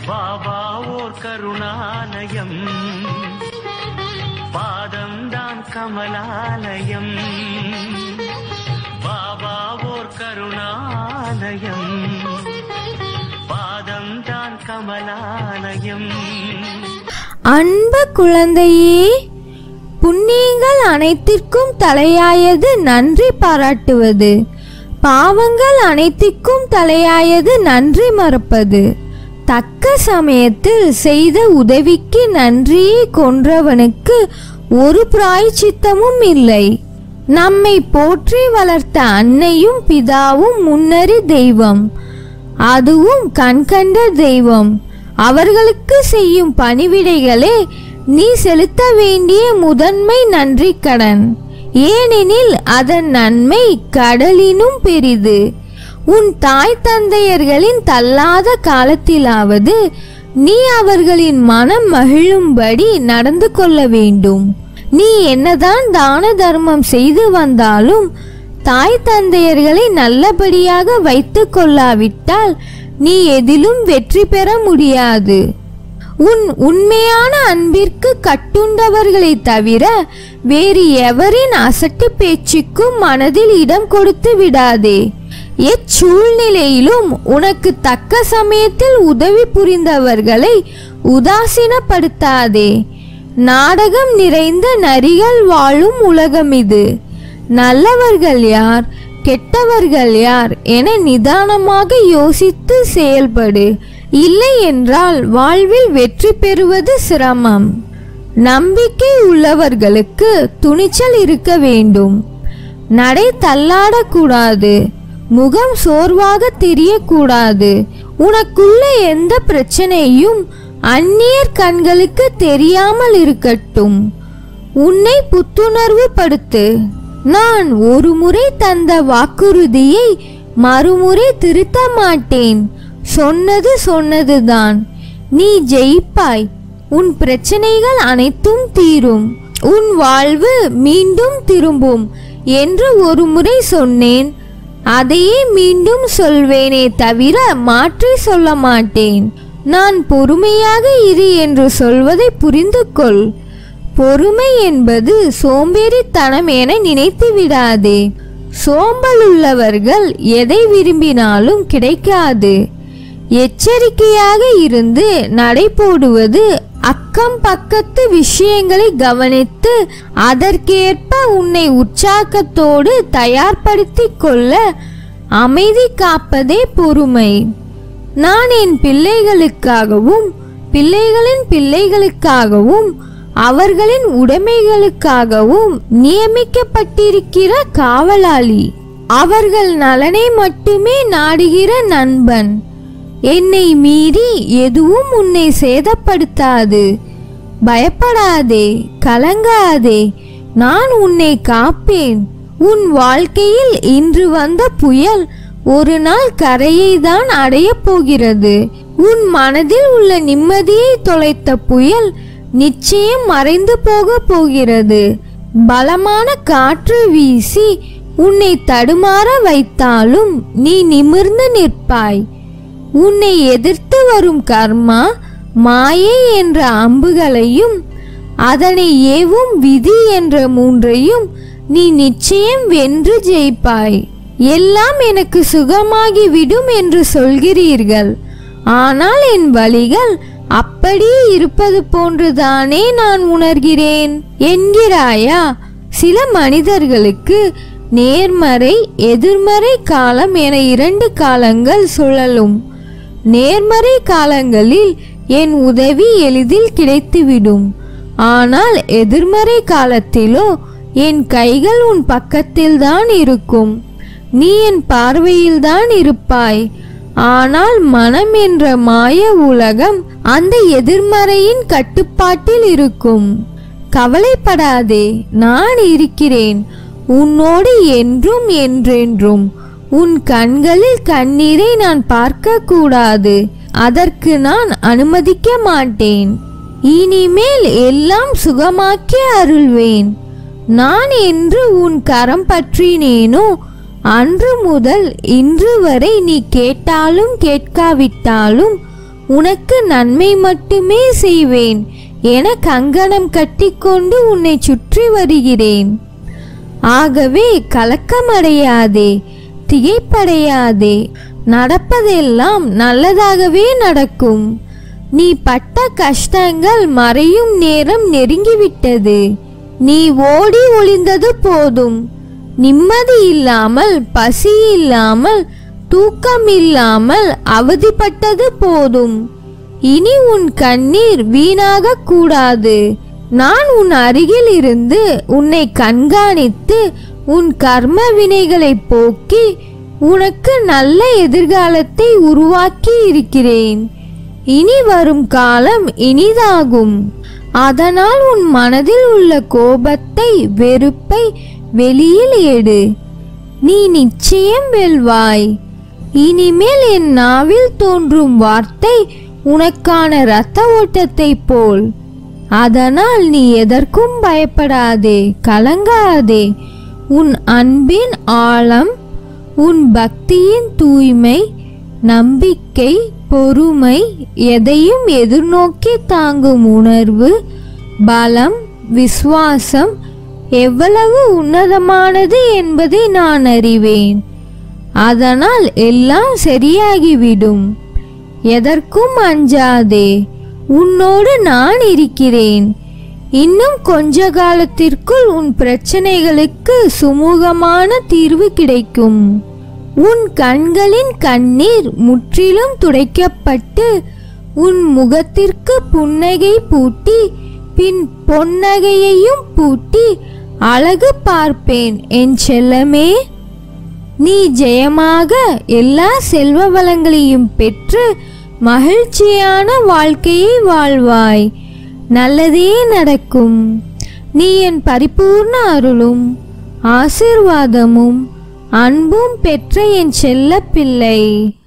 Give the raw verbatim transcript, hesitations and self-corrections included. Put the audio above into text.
பாபா ஓர் கருணாலயம், பாதம் தான் கமலாலயம். பாபா ஓர் கருணாலயம், பாதம் தான் கமலாலயம். அன்பு குழந்தையே, புண்ணியங்கள் அனைத்திற்கும் தலையாயது நன்றி பாராட்டுவது, பாவங்கள் அனைத்திற்கும் தலையாயது நன்றி மறப்பது. தக்க சமயத்தில் செய்த உதவிக்கு நன்றியை கொன்றவனுக்கு ஒரு பிராயச்சித்தமும் இல்லை. நம்மை போற்றி வளர்த்த அன்னையும் பிதாவும் முன்னறி தெய்வம், அதுவும் கண்கண்ட தெய்வம். அவர்களுக்கு செய்யும் பணிவிடைகளே நீ செலுத்த வேண்டிய முதன்மை நன்றி கடன். ஏனெனில் அதன் நன்மை கடலினும் பெரிது. உன் தாய் தந்தையர்களின் தள்ளாத காலத்திலாவது நீ அவர்களின் மனம் மகிழும்படி நடந்து கொள்ள வேண்டும். நீ என்னதான் தான தர்மம் செய்து வந்தாலும் தாய் தந்தையர்களை நல்லபடியாக வைத்து கொள்ளாவிட்டால் நீ எதிலும் வெற்றி பெற முடியாது. உன் உண்மையான அன்பிற்கு கட்டுண்டவர்களை தவிர வேறு எவரின் அசட்டு பேச்சுக்கும் மனதில் இடம் கொடுத்து விடாதே. எச்சூழ்நிலையிலும் உனக்கு தக்க சமயத்தில் உதவி புரிந்தவர்களை உதாசீனப்படுத்தாதே. நாடகம் நிறைந்த நரிகள் வாழும் உலகம் இது. நல்லவர்கள் யார், கெட்டவர்கள் யார் என நிதானமாக யோசித்து செயல்படு. இல்லை என்றால் வாழ்வில் வெற்றி பெறுவது சிரமம். நம்பிக்கை உள்ளவர்களுக்கு துணிச்சல் இருக்க வேண்டும். நடை தள்ளாடக்கூடாது, முகம் சோர்வாக தெரியக்கூடாது. உனக்குள்ள எந்த பிரச்சனையும் அந்நியர் கண்களுக்கு தெரியாமல் இருக்கட்டும். உன்னை புத்துணர்வு படுத்து. நான் ஒரு முறை தந்த வாக்குறுதியை மறுமுறை திருத்த மாட்டேன். சொன்னது சொன்னதுதான். நீ ஜெயிப்பாய். உன் பிரச்சனைகள் அனைத்தும் தீரும். உன் வாழ்வு மீண்டும் திரும்பும் என்று ஒரு முறை சொன்னேன். அதையே மீண்டும் சொல்வேனே தவிர மாற்றி சொல்ல மாட்டேன். நான் பொறுமையாக இரு என்று சொல்வதை புரிந்து கொள். பொறுமை என்பது சோம்பேறித்தனம் என நினைத்து விடாதே. சோம்பலுள்ளவர்கள் எதை விரும்பினாலும் கிடைக்காது. எச்சரிக்கையாக இருந்து நடை போடுவது, அக்கம் பக்கத்து விஷயங்களை கவனித்து அதற்கேற்ப உன்னை உற்சாகத்தோடு தயார்படுத்திக் கொள்ள அமைதி காப்பதே பொறுமை. நான் என் பிள்ளைகளுக்காகவும் பிள்ளைகளின் பிள்ளைகளுக்காகவும் அவர்களின் உடைமைகளுக்காகவும் நியமிக்கப்பட்டிருக்கிற காவலாளி. அவர்கள் நலனை மட்டுமே நாடுகிற நண்பன். என்னை மீறி எதுவும் உன்னை சேதப்படுத்தாது. பயப்படாதே, கலங்காதே. நான் உன்னை காப்பேன். உன் வாழ்க்கையில் இன்று வந்த புயல் ஒரு நாள் கரையை தான் அடைய போகிறது. உன் மனதில் உள்ள நிம்மதியை தொலைத்த புயல் நிச்சயம் மறைந்து போக போகிறது. பலமான காற்று வீசி உன்னை தடுமாற வைத்தாலும் நீ நிமிர்ந்து நிற்பாய். உன்னை எதிர்த்து வரும் கர்மா, மாயை என்ற அம்புகளையும் அதனை ஏவும் விதி என்ற மூன்றையும் நீ நிச்சயம் வென்று ஜெயிப்பாய். எல்லாம் எனக்கு சுகமாகிவிடும் என்று சொல்கிறீர்கள். ஆனால் என் வழிகள் அப்படியே இருப்பது போன்றுதானே நான் உணர்கிறேன் என்கிறாயா? சில மனிதர்களுக்கு நேர்மறை எதிர்மறை காலம் என இரண்டு காலங்கள் சுழலும். நேர்மறை காலங்களில் என் உதவி எளிதில் கிடைத்துவிடும். ஆனால் எதிர்மறை காலத்திலோ என் கைகள் உன் பக்கத்தில் தான் இருக்கும். நீ என் பார்வையில் தான் இருப்பாய். ஆனால் மனம் என்ற மாய உலகம் அந்த எதிர்மறையின் கட்டுப்பாட்டில் இருக்கும். கவலைப்படாதே, நான் இருக்கிறேன் உன்னோடு என்றும் என்றென்றும். உன் கண்களில் கண்ணீரை நான் பார்க்க கூடாது. அதற்கு நான் அனுமதிக்க மாட்டேன். இனிமேல் எல்லாம் சுகமாக்கி அருள்வேன். நான் என்று உன் கரம் பற்றினேனோ அன்று முதல் இன்று வரை நீ கேட்டாலும் கேட்காவிட்டாலும் உனக்கு நன்மை மட்டுமே செய்வேன் என கங்கணம் கட்டிக்கொண்டு உன்னை சுற்றி வருகிறேன். ஆகவே கலக்கமடையாதே, திகைப்படையாதே. நடப்பதெல்லாம் நல்லதாகவே நடக்கும். நீ பட்ட கஷ்டங்கள் மறையும் நேரம் நெருங்கிவிட்டது. நீ ஓடி ஒளிந்தது போதும். நிம்மதி இல்லாமல், பசி இல்லாமல், தூக்கம் இல்லாமல் அவதிப்பட்டது போதும். இனி உன் கண்ணீர் வீணாக கூடாது. நான் உன் அருகில் இருந்து உன்னை கண்காணித்து உன் கர்ம வினைகளை போக்கி உனக்கு நல்ல எதிர்காலத்தை உருவாக்கி இருக்கிறேன். இனி வரும் காலம் இனிதாகும். அதனால் உன் மனதில் உள்ள கோபத்தை, வெறுப்பை வெளியில் எடு. நீ நிச்சயம் வெல்வாய். இனிமேல் என் நாவில் தோன்றும் வார்த்தை உனக்கான இரத்த ஓட்டத்தை போல். அதனால் நீ எதற்கும் பயப்படாதே, கலங்காதே. உன் அன்பின் ஆழம், உன் பக்தியின் தூய்மை, நம்பிக்கை, பொறுமை, எதையும் எதிர்நோக்கி தாங்கும் உணர்வு, பலம், விசுவாசம் எவ்வளவு உன்னதமானது என்பதை நான் அறிவேன். அதனால் எல்லாம் சரியாகிவிடும். எதற்கும் அஞ்சாதே, உன்னோடு நான் இருக்கிறேன். இன்னும் கொஞ்ச காலத்திற்குள் உன் பிரச்சனைகளுக்கு சுமூகமான தீர்வு கிடைக்கும். உன் கண்களின் கண்ணீர் முற்றிலும் துடைக்கப்பட்டு உன் முகத்திற்கு புன்னகை பூட்டி பின் பொன்னகையையும் பூட்டி அழகு பார்ப்பேன் என் செல்லமே. நீ ஜெயமாக எல்லா செல்வ வளங்களையும் பெற்று மகிழ்ச்சியான வாழ்க்கையை வாழ்வாய். நல்லதே நடக்கும். நீ என் பரிபூர்ண அருளும் ஆசீர்வாதமும் அன்பும் பெற்ற என் செல்ல பிள்ளை.